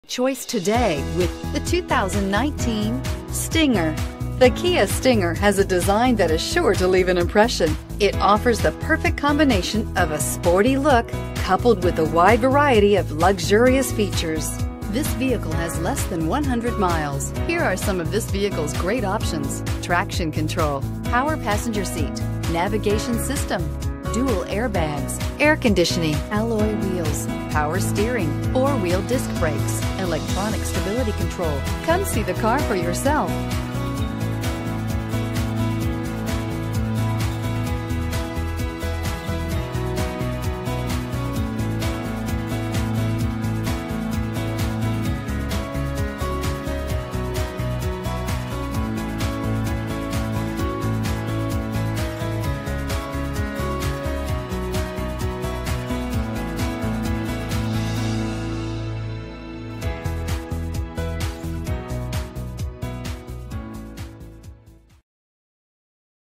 Choice today with the 2019 Stinger. The Kia Stinger has a design that is sure to leave an impression. It offers the perfect combination of a sporty look coupled with a wide variety of luxurious features. This vehicle has less than 100 miles. Here are some of this vehicle's great options: traction control, power passenger seat, navigation system, dual airbags, air conditioning, alloy wheels, power steering, four-wheel disc brakes, electronic stability control. Come see the car for yourself.